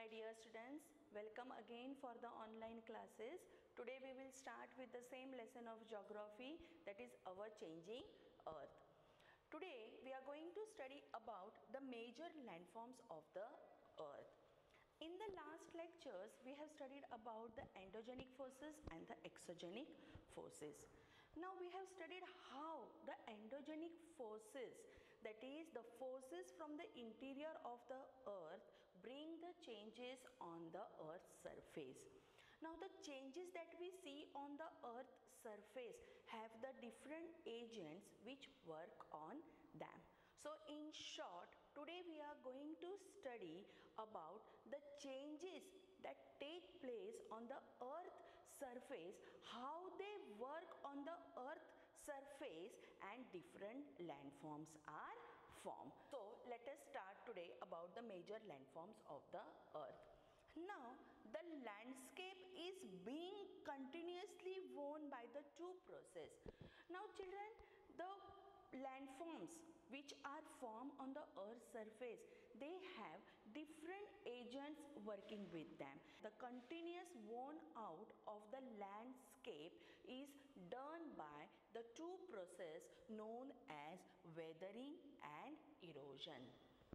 dear students, welcome again for the online classes. Today we will start with the same lesson of geography, that is our changing earth. Today we are going to study about the major landforms of the earth. In the last lectures we have studied about the endogenic forces and the exogenic forces. Now we have studied how the endogenic forces, that is the forces from the interior of the earth, bring the changes on the earth's surface. Now the changes that we see on the earth's surface have the different agents which work on them. So in short, today we are going to study about the changes that take place on the earth surface, how they work on the earth surface, and different landforms are formed. So let us start today about the major landforms of the earth. Now the landscape is being continuously worn by the two process. Now children, the landforms which are formed on the earth's surface, they have different agents working with them. The continuous worn out of the landscape is done by the two processes known as weathering and erosion.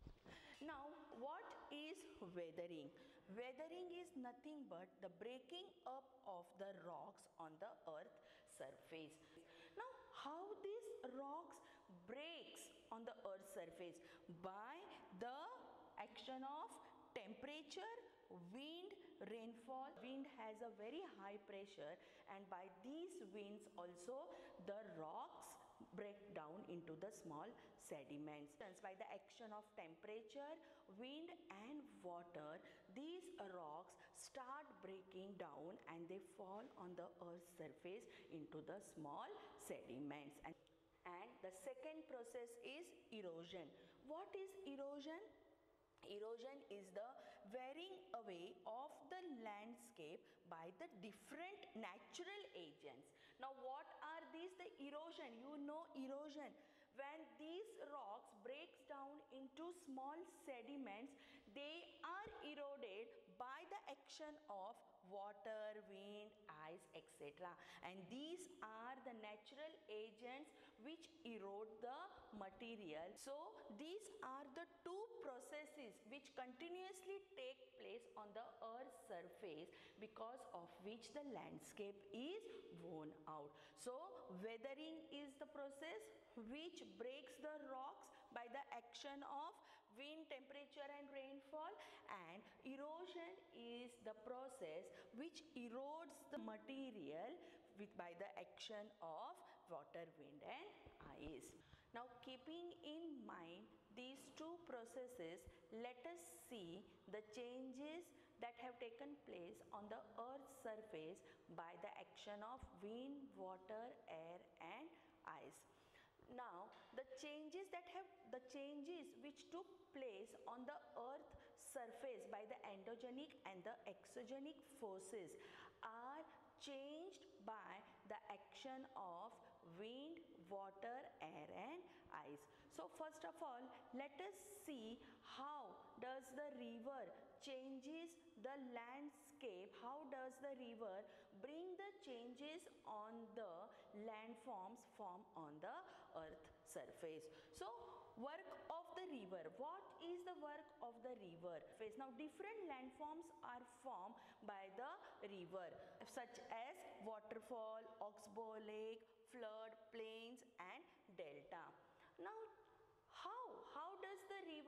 Now what is weathering? Weathering is nothing but the breaking up of the rocks on the earth surface. Now how these rocks breaks on the earth surface? By the action of temperature, wind, rainfall. Wind has a very high pressure, and by these winds also the rocks break down into the small sediments. By the action of temperature, wind and water, these rocks start breaking down and they fall on the earth's surface into the small sediments. And the second process is erosion. What is erosion? Erosion is the wearing away of the landscape by the different natural agents. Now what are these? The erosion, you know erosion. When these rocks breaks down into small sediments, they are eroded by the action of water, wind, ice, etc. And these are the natural agents which erode the material. So these are the two processes which continuously take place on the earth's surface, because of which the landscape is worn out. So weathering is the process which breaks the rocks by the action of wind, temperature and rainfall, and erosion is the process which erodes the material by the action of water, wind and ice. Now keeping in mind these two processes, let us see the changes that have taken place on the earth's surface by the action of wind, water, air and ice. Now the changes which took place on the earth surface by the endogenic and the exogenic forces are changed by the action of wind, water, air and ice. So first of all, let us see how does the river changes the landscape, how does the river bring the changes on the landforms formed on the earth surface. So work of the river. What is the work of the river? Now different landforms are formed by the river, such as waterfall, oxbow lake, flood, plains and delta. Now how does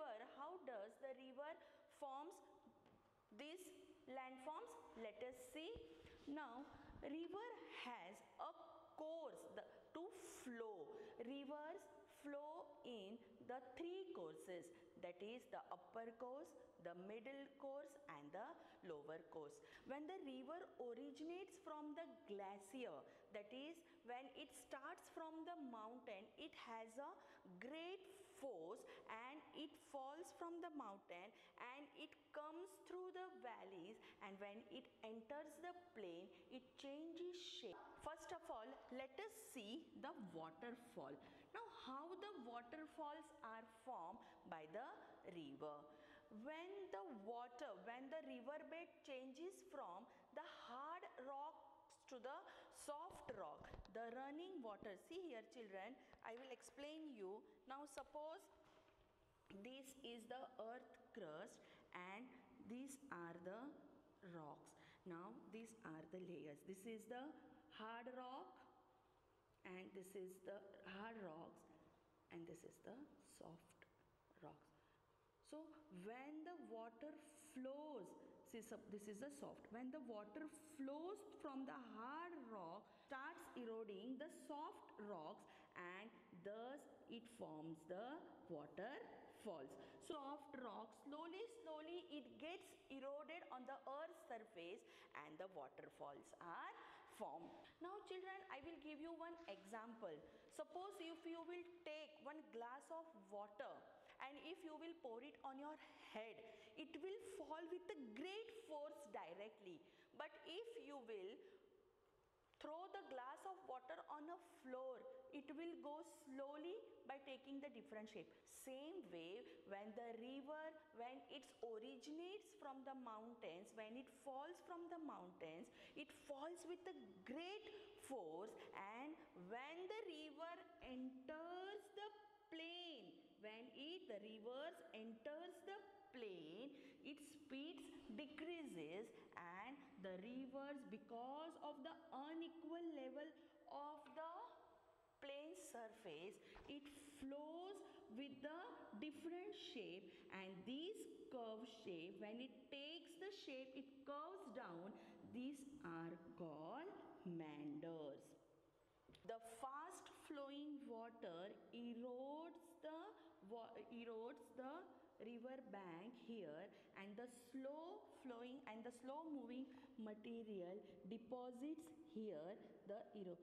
the river forms these landforms? Let us see. Now river has a course to flow. Rivers flow in the three courses, that is the upper course, the middle course and the lower course. When the river originates from the glacier, that is when it starts from the mountain, it has a great force and it falls from the mountain and it comes through the valleys, and when it enters the plain, it changes shape. First of all, let us see the waterfall. Now how the waterfalls are formed? By the river. When the river riverbed changes from the hard rocks to the soft rock. The running water, see here children, I will explain you. Now suppose this is the earth crust and these are the rocks. Now these are the layers. This is the hard rock and this is the hard rocks and this is the soft rocks. So when the water flows, see, this is the soft. When the water flows from the hard rock, starts eroding the soft rocks and thus it forms the waterfalls. Soft rock, slowly it gets eroded on the earth's surface and the waterfalls are formed. Now children, I will give you one example. Suppose if you will take one glass of water and if you will pour it on your head, it will fall with a great force directly. But if you will throw the glass of water on a floor, it will go slowly by taking the different shape. Same way, when the river, when it originates from the mountains, when it falls from the mountains, it falls with a great force, and when the river enters the plain, when the rivers enters the plain, its speeds decreases and the rivers, because of the unequal level of the plain surface, it flows with the different shape, and this curved shape, when it takes the shape, it curves down. These are called meanders. The fast flowing water erodes the river bank here, and the slow flowing and the slow moving material deposits here the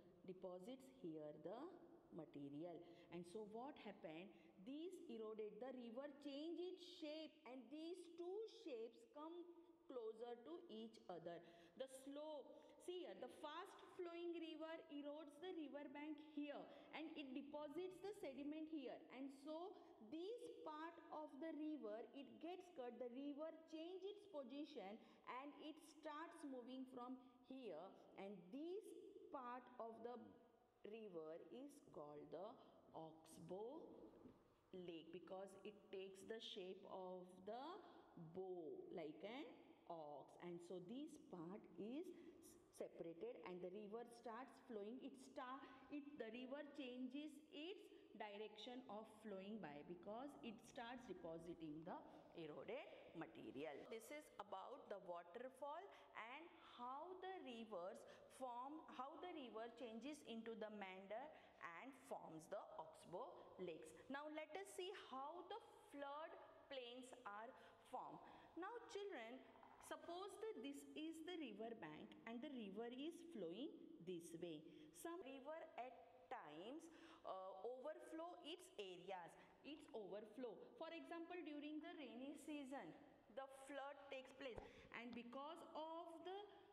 material. And so what happened, these eroded, the river changed its shape and these two shapes come closer to each other. The slow, see here, the fast flowing river erodes the river bank here and it deposits the sediment here, and so this part of the river, it gets cut, the river change its position and it starts moving from here, and this part of the river is called the Oxbow Lake because it takes the shape of the bow like an ox, and so this part is separated and the river starts flowing. The river changes its direction of flowing by because it starts depositing the eroded material. This is about the waterfall and how the rivers form, how the river changes into the meander and forms the Oxbow lakes. Now let us see how the flood plains are formed. Now children, suppose that this is the river bank and the river is flowing this way. Some river at times overflow its areas, its overflow. For example, during the rainy season, the flood takes place, and because of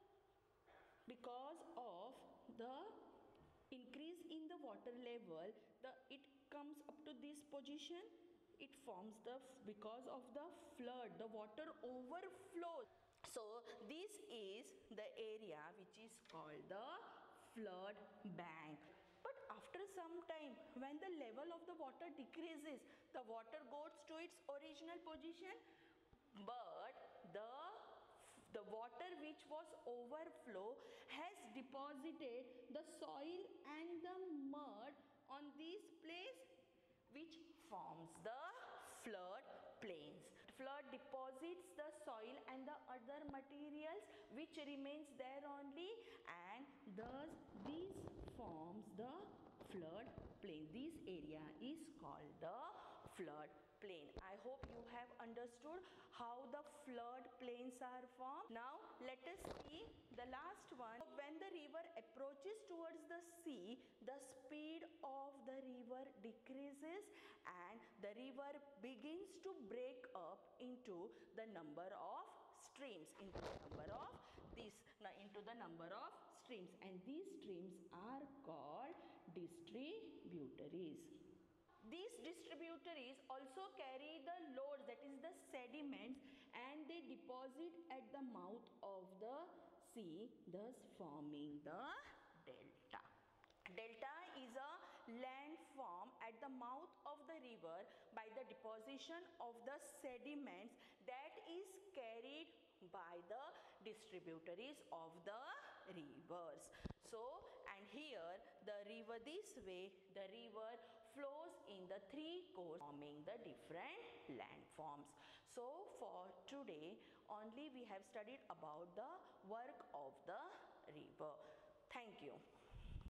the increase in the water level, it comes up to this position. It forms because of the flood, the water overflows. So this is the area which is called the flood bank. But after some time, when the level of the water decreases, the water goes to its original position, but the water which was overflow has deposited the soil and the mud on this place, which forms the flood plains. Flood deposits the soil and the other materials which remains there only, and thus this forms the flood plain. This area is called the flood plain. I hope you have understood how the flood plains are formed. Now let us see the last one. When the river approaches towards the sea, the speed of the river decreases and the river begins to break up into the number of streams, and these streams are called distributaries. These distributaries also carry the loads, that is the sediments, and and they deposit at the mouth of the sea, thus forming the delta. Delta is a landform at the mouth of the river by the deposition of the sediments that is carried by the distributaries of the rivers. So, and here the river, this way the river flows in the three courses forming the different landforms. So, for today only we have studied about the work of the river. Thank you.